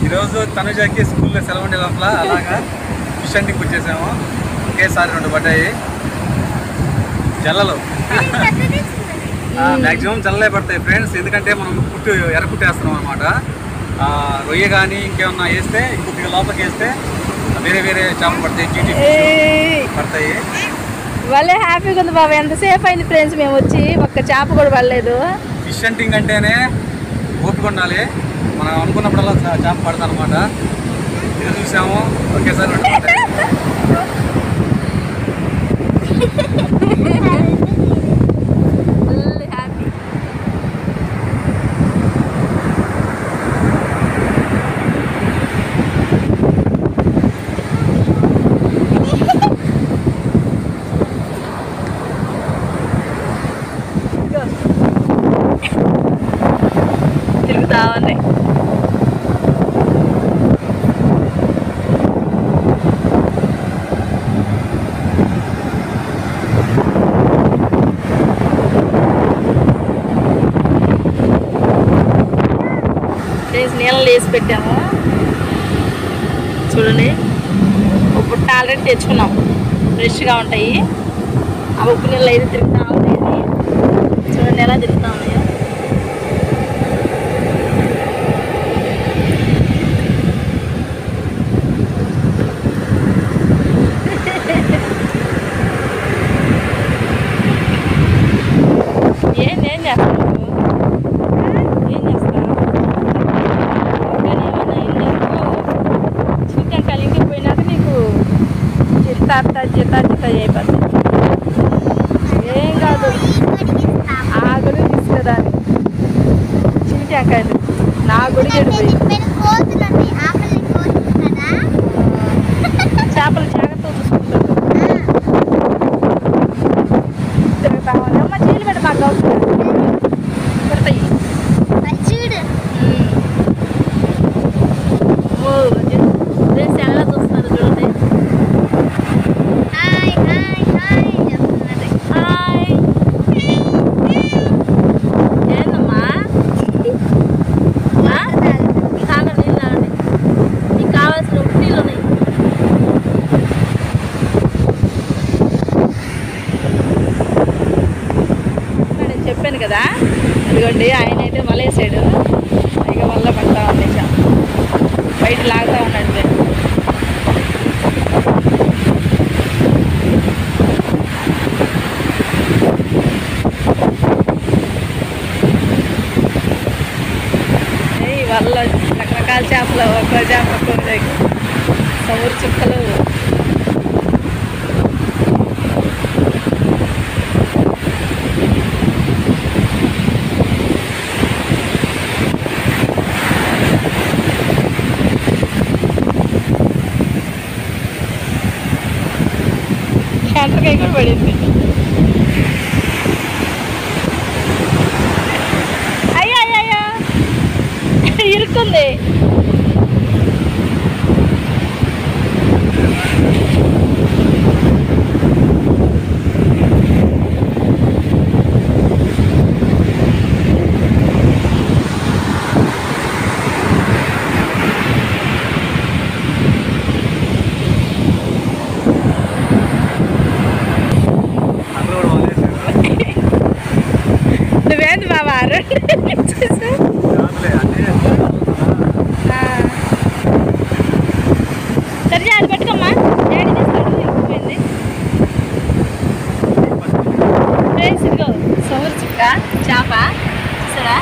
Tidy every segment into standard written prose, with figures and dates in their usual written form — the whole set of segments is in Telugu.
ఈరోజు తనుజకి స్కూల్లో సెలవు ఉండే లోపల అలాగా ఫిష్ హంటింగ్కి వచ్చేసాము. ఒకేసారి 2 పడ్డాయి జల్లలు. మ్యాక్సిమం జల్లలే పడతాయి ఫ్రెండ్స్, ఎందుకంటే మనం ఎర్రకుట్టేస్తున్నాం అనమాట. రొయ్య కానీ ఇంకేమన్నా వేస్తే ఇంకొద్దిగా లోపలికి వేస్తే వేరే వేరే చేపలు పడతాయి, చీటీ పడతాయి. వాళ్ళే హ్యాపీగా ఉంది బాబా. ఎంతసేపు అయింది ఫ్రెండ్స్ మేము వచ్చి, ఒక్క చేప కూడా పడలేదు. ఫిష్ హంటింగ్ అంటేనే ఓపిక ఉండాలి. మనం అనుకున్నప్పుడల్లా చేప పడతాం అనమాట. ఇది చూసాము ఒకేసారి 2 పడ్డాయి. తిరుగుతా ఉన్నాయి. నీళ్ళలో వేసి పెట్టాము చూడండి. ఉప్పు ఆల్రెడీ తెచ్చుకున్నాం, ఫ్రెష్గా ఉంటాయి. ఆ ఉప్పు నీళ్ళు అయితే తిరుగుతూ ఉంటాయి. చూడండి ఎలా తిరుగుతూ ఉన్నాయో. ఏం చేస్తాను, ఏం చేస్తాను చికెన్ ఇంటికి పోయినాక నీకు జిత్త అయిపోతుంది. ఏం కాదు, ఆగుడు తీసుకురాని చిమిటాకాయలు నా గుడి చెడిపోయి. చేపలు జాగ్రత్తగా చూసుకుంటారు. అమ్మ చీలు పెట్టి మాకు అవసరం పడతాయి. ఎలా చూస్తున్నారు చూడండి. హాయ్ ఏందమ్మా తాగ నీళ్ళు తాగండి. మీకు కావాల్సిన ఉప్పు నీళ్ళు ఉన్నాయి. నేను చెప్పాను కదా, ఇదిగోండి ఆయన అయితే వలేసాడు. ఇక వల్ల పడతా ఉంది, బయట లాగుతూ ఉన్నాడు. వల్ల రకరకాల చేపలు, ఒక్కో చేప సముద్ర చుక్కలు. క్యాంటర్కాయ కూడా పడింది. అయ్యో అయ్యో ఇరుక్కుంది. నువ్వేంది బాబా సరే అది పెట్టుకోమ్మా, డాడీ తీస్తాడు. ఇంకపోయింది ఫ్రెండ్స్, ఇదిగో సముద్ర చుక్క చేప చూసారా.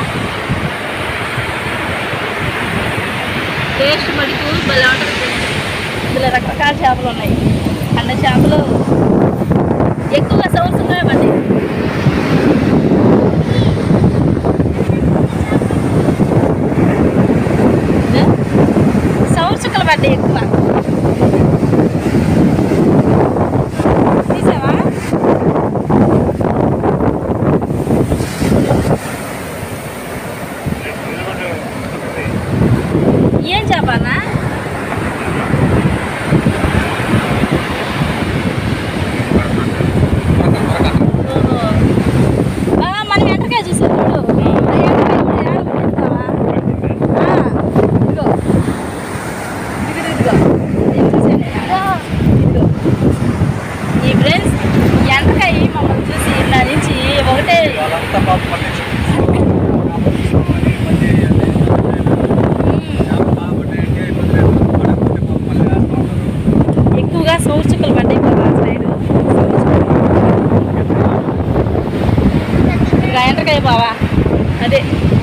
టేస్ట్ మటుకు భలే ఉంటుంది. ఇందులో రకరకాల చేపలు ఉన్నాయి. అన్న చేపలు ఎక్కువగా సముద్ర చుక్కలే పడ్డాయి. సౌర్ చుక్కలు పడ్డాయి ఎక్కువ. తీసావా? ఏం చేప? వాళ్ళంతా పాపం మళ్ళీ మళ్ళీ బాగుంటాయంటే మళ్ళీ వేస్తూ ఉంటారు. ఎక్కువగా సౌర్చుకలు పడ్డాయి బాబా సైడ్. ఎండ్రకాయ బావా అదే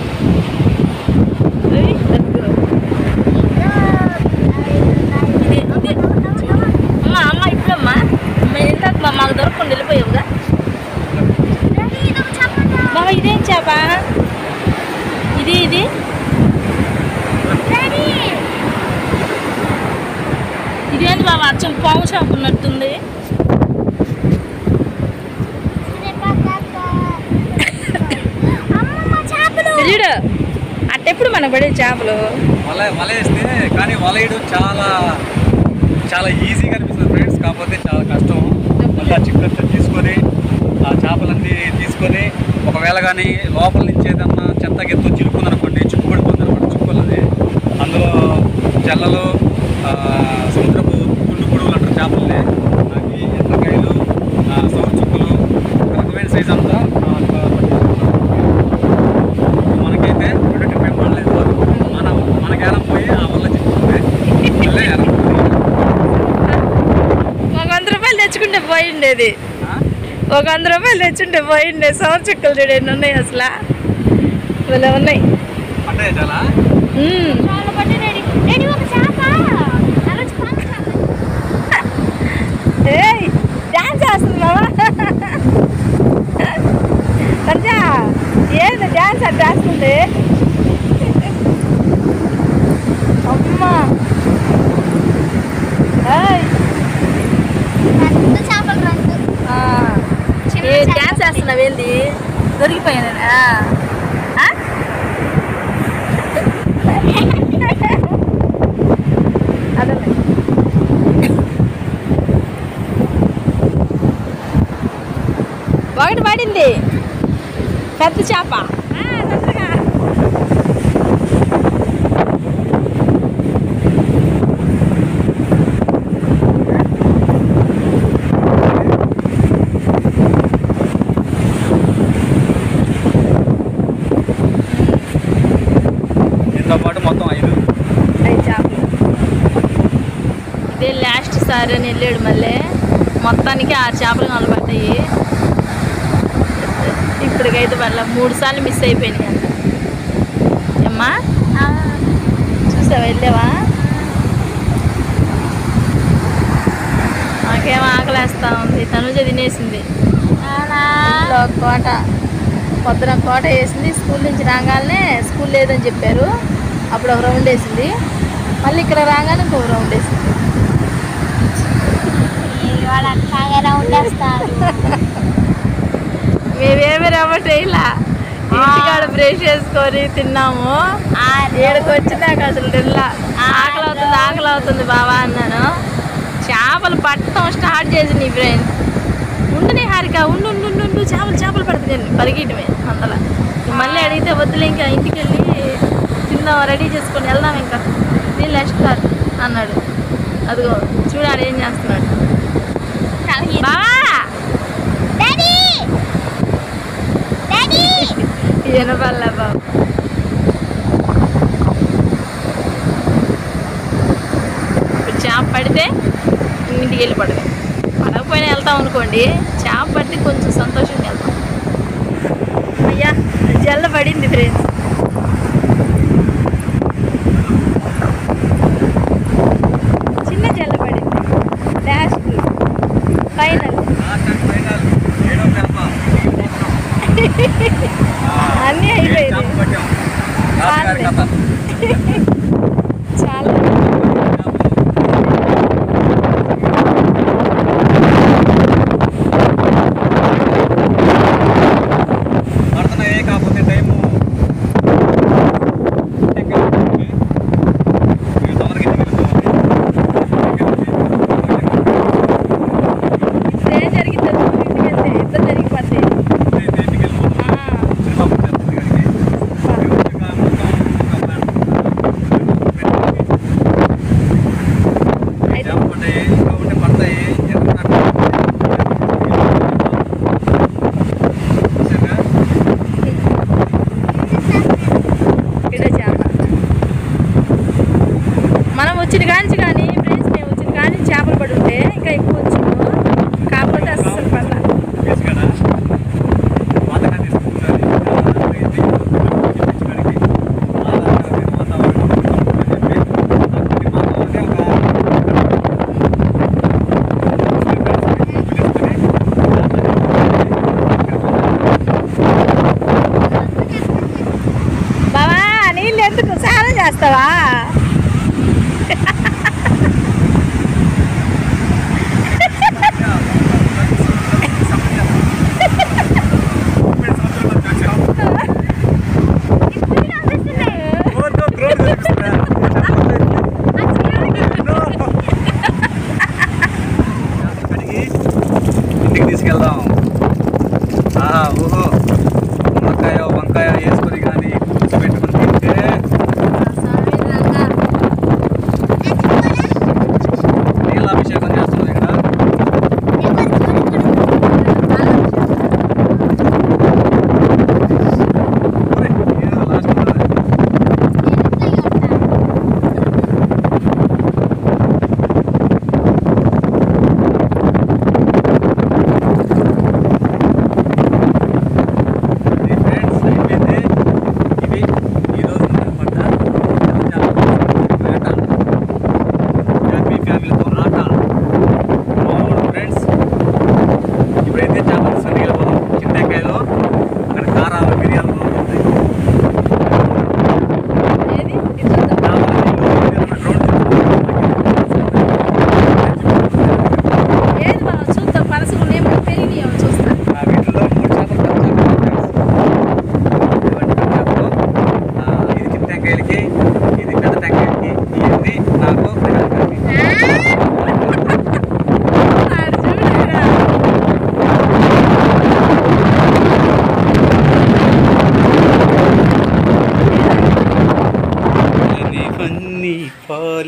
అమ్మ ఇప్పుడమ్మా ఇందాక మాకు దొరకకుండా వెళ్ళిపోయావుగా బాబా. ఇదేం చేప ఇది ఇది ఇదేంటి బాబా అచ్చం పాము చేప ఉన్నట్టుంది. చూడు అట్టెప్పుడు మనకు పడే చేపలు వల వేస్తే కానీ వల వేయడం చాలా చాలా ఈజీగా అనిపిస్తుంది ఫ్రెండ్స్. కాకపోతే చాలా కష్టం. మళ్ళీ ఆ చిక్కులతో తీసుకొని ఆ చేపలన్నీ తీసుకొని ఒకవేళ కానీ లోపల నుంచి ఏదన్నా చెత్త గెత్తో చిలుకుందనుకోండి చిక్కు పడిపోతుంది అనమాట. చిక్కులది అందులో జల్లలు సముద్రపు గుండు పొడుగులు అంటారు చేపల్ని. నాకు ఎండ్రకాయలు సౌరు చుక్కలు రకమైన సైజ్ అంతా మనకైతే రెండు పడలేదు. మనకి ఎరం పోయి ఆ వల్ల చిక్కుతుంది. మళ్ళీ ఎరం ఒక 100 రూపాయలు తెచ్చుకుంటే పోయిండేది. ఒక 100 రూపాయలు తెచ్చుంటే పోయిండే. సౌరు చుక్కలు చూడు ఎన్ని ఉన్నాయి అసలు. ఇలా ఉన్నాయి అంటే చాలా డ్యాన్స్ చేస్తున్నావా సంజా? ఏంది డ్యాన్స్ అంటే వేస్తుంది అమ్మా. డ్యాన్స్ వేస్తున్నావు ఏంది? దొరికిపోయాను. అదే ఒకటి పడింది పెద్ద చేప. దీంతో పాటు మొత్తం 5 చేపలు. ఇదే లాస్ట్ సారి అని వెళ్ళాడు. మళ్ళీ మొత్తానికి 6 చేపలు కనబడ్డాయి. ఇప్పటికైతే వాళ్ళ 3 సార్లు మిస్ అయిపోయినాయి అంట. అమ్మా చూసావా? వెళ్ళావా? నాకేమో ఆకలేస్తా ఉంది. తనుజ తినేసింది. కోట పొద్దున కోట వేసింది. స్కూల్ నుంచి రాగానే స్కూల్ లేదని చెప్పారు. అప్పుడు ఒక రౌండ్ వేసింది. మళ్ళీ ఇక్కడ రాగానే ఇంకో రౌండ్ వేసింది. మేమేమి రవ్వటే ఇలా ఇంటికాడ బ్రష్ చేసుకొని తిన్నాము. ఏడుకు వచ్చినాక అసలు తిల్లా. ఆకలి అవుతుంది బావా అన్నాను. చేపలు పట్టడం స్టార్ట్ చేసింది ఫ్రెండ్స్. ఉండు హారిక ఉండు చేపలు పడుతుంది పరిగెట్టమే అందులో. మళ్ళీ అడిగితే వద్దులే ఇంకా ఇంటికి వెళ్ళి తిందాం రెడీ చేసుకొని వెళ్దాం ఇంకా నీళ్ళు వేస్తారు అన్నాడు. అదిగో చూడాలి ఏం చేస్తున్నాడు. వినపల్లా బాబు. ఇప్పుడు చేప పడితే ఇంటికి వెళ్ళి పడదు. పడకపోయినా వెళ్తాం అనుకోండి. చేప పడితే కొంచెం సంతోషంగా వెళ్తాం. అయ్యా జల్ల పడింది ఫ్రెండ్స్. చిన్న జల్ల పడింది. లాస్ట్ ఫైనల్ అన్నీ అయిపోయింది. చాలా పడుతున్నాయి. కాకపోతే టైము ఏం జరిగింది ఇంటికి వెళ్తే ఇద్దరు జరిగిపోతాయి.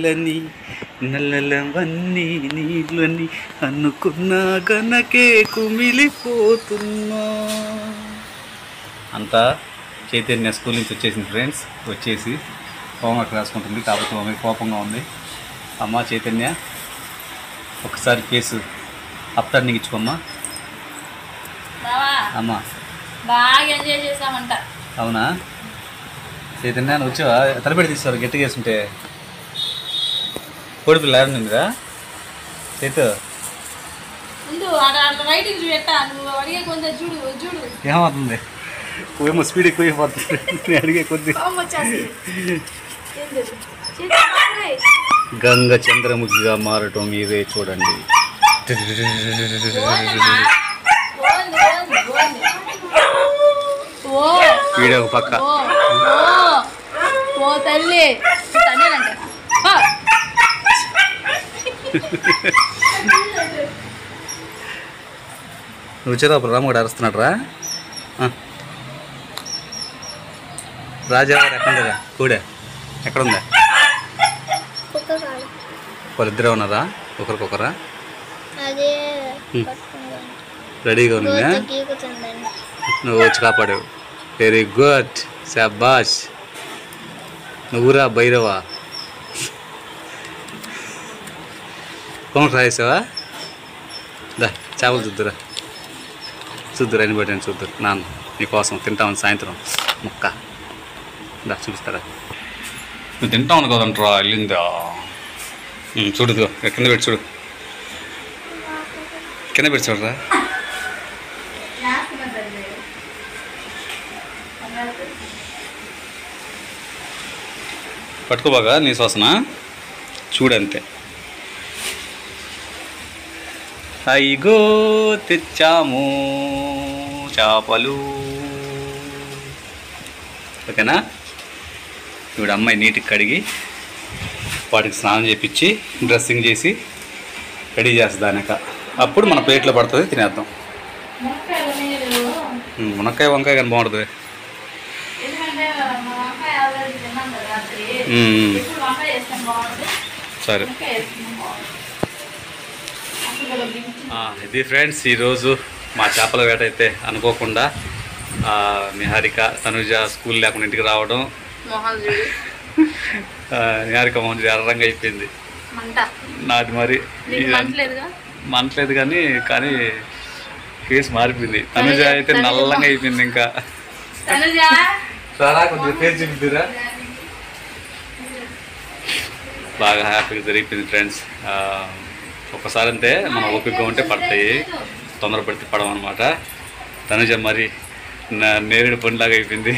నీళ్ళని నల్లలవన్నీ నీళ్ళని అనుకున్నా గనకే కుమిలిపోతున్నా. అంతా చైతన్య స్కూల్ నుంచి వచ్చేసింది ఫ్రెండ్స్. వచ్చేసి హోంవర్క్ రాసుకుంటుంది. కాకపోతే మమ్మీ కోపంగా ఉంది. అమ్మ చైతన్య ఒకసారి కేసు అప్తాడు ఇచ్చుకోమ్మా. అమ్మా బాగా ఎంజాయ్ చేసామంట. అవునా చైతన్య నువ్వు వచ్చావా? తలపెడి తీసుకోవాలి గట్టిగా వేసుంటే. కోడి పిల్ల ఆడుందిరా చైతు. ఏమవుతుంది? ఏమో స్పీడ్ ఎక్కువ అయిపోతుంది అడిగే కొద్ది. గంగ చంద్రముఖిగా మారటం మీరే చూడండి. వీడియో ఒక పక్క. ఓ తల్లి నువ్వు వచ్చేదా? అప్పుడు రామగడ అరుస్తున్నాడు రా. రాజావారు ఎక్కడుందా? కూడే ఎక్కడుందా? వాళ్ళిద్దరే ఉన్నారా? ఒకరికొకరా? రెడీగా ఉందా? నువ్వు వచ్చి కాపాడావు. వెరీ గుడ్, శాబాష్. నువ్వురా భైరవా. హోంవర్క్ రాసేసావా? దా చేపలు చూద్దురా. చూద్దురా ఎన్ని పెట్టండి చూద్దురు. నాన్న నీకోసం తింటామని సాయంత్రం ముక్క. దా చూపిస్తారా? నువ్వు తింటావు కదంట్రా వెళ్ళిందా? చూడు కింద పెట్టి చూడు. కింద పెట్టి చూడరా. పట్టుకోబాగా నీ శ్వాసన చూడంతే. అయ్యో తెచ్చాము చేపలు. ఓకేనా? ఇప్పుడు అమ్మాయి నీటికి కడిగి వాటికి స్నానం చేయించి డ్రెస్సింగ్ చేసి రెడీ చేస్తుందానక. అప్పుడు మన ప్లేట్లో పడుతుంది, తినేద్దాం. మునక్కాయ వంకాయ కానీ బాగుంటుంది. సరే ఇది ఫ్రెండ్స్ ఈరోజు మా చేపల వేట అయితే అనుకోకుండా నిహారిక తనుజ స్కూల్ లేకుండా ఇంటికి రావడం. నిహారిక మోహన్ ఎర్రంగా అయిపోయింది. నాది మరి మంటలేదు కానీ కేసు మారిపోయింది. తనుజ అయితే నల్లంగా అయిపోయింది. ఇంకా కొద్దిగా ఫేస్ చూపిద్దురా. బాగా హ్యాపీగా జరిగిపోయింది ఫ్రెండ్స్. ఒక్కసారి అంతే మనం ఓపికగా ఉంటే పడతాయి, తొందరపడితే పడవు అనమాట. తనుజ మరి నేరేడు పండులాగా అయిపోయింది.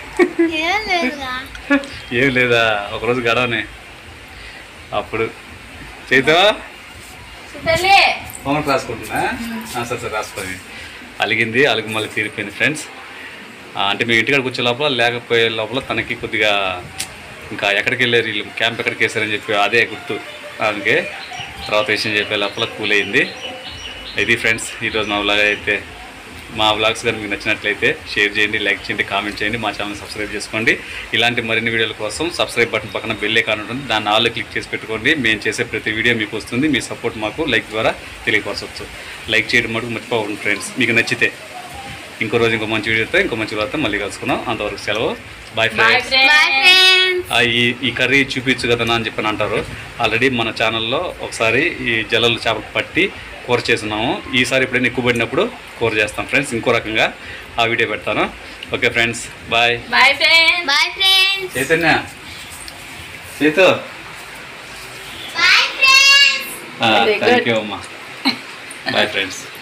ఏం లేదా ఒకరోజు గడవనే. అప్పుడు చేద్దా హోంవర్క్ రాసుకుంటున్నా. సరే రాసుకొని అలిగింది. అలిగి మళ్ళీ తీరిపోయింది ఫ్రెండ్స్. అంటే మేము ఇంటికాడికి వచ్చే లోపల లేకపోయే లోపల తనకి కొద్దిగా ఇంకా ఎక్కడికి వెళ్ళారు వీళ్ళు, క్యాంప్ ఎక్కడికి వేసారని చెప్పి అదే గుర్తు. అందుకే తర్వాత విషయం చెప్పే లోపల కూల్ అయింది. ఇది ఫ్రెండ్స్ ఈరోజు మా వ్లాగ్ అయితే. మా వ్లాగ్స్ కానీ మీకు నచ్చినట్లయితే షేర్ చేయండి, లైక్ చేయండి, కామెంట్ చేయండి, మా ఛానల్ సబ్స్క్రైబ్ చేసుకోండి. ఇలాంటి మరిన్ని వీడియోల కోసం సబ్స్క్రైబ్ బటన్ పక్కన బెల్ ఐకాన్ ఉంటుంది, దాన్ని ఆల్లో క్లిక్ చేసి పెట్టుకోండి. మేము చేసే ప్రతి వీడియో మీకు వస్తుంది. మీ సపోర్ట్ మాకు లైక్ ద్వారా తెలియపరచవచ్చు. లైక్ చేయడం మటుకు మర్చిపోకండి ఫ్రెండ్స్. మీకు నచ్చితే ఇంకో రోజు ఇంకో మంచి వీడియోతో ఇంకో మంచి వార్త మళ్ళీ కలుసుకుందాం. అంతవరకు సెలవు. Bye friends. ఈ కర్రీ చూపించు కదా అని చెప్పని అంటారు. ఆల్రెడీ మన ఛానల్లో ఒకసారి ఈ జల్లలు చేపలు పట్టి కూర చేస్తున్నాము. ఈసారి ఎప్పుడైనా ఎక్కువ పడినప్పుడు కూర చేస్తాం ఫ్రెండ్స్. ఇంకో రకంగా ఆ వీడియో పెడతాను. Okay friends, bye. Chaitanya Chaitu thank you అమ్మా. Bye friends.